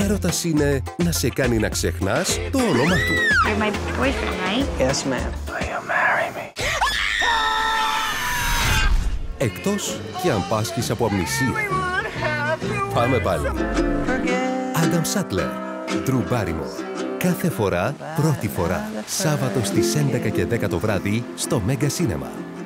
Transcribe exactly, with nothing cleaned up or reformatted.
έρωτας είναι να σε κάνει να ξεχνάς το όνομα του. You're my boyfriend, right? Yes, ma'am. Will you marry me? Εκτός και αν πάσχεις από αμνησία. Πάμε πάλι. Άνταμ Σάτλερ, Ντρου Μπάριμορ. Κάθε φορά, πρώτη φορά. Σάββατο στις έντεκα και δέκα το βράδυ στο Μέγκα Σίνεμα.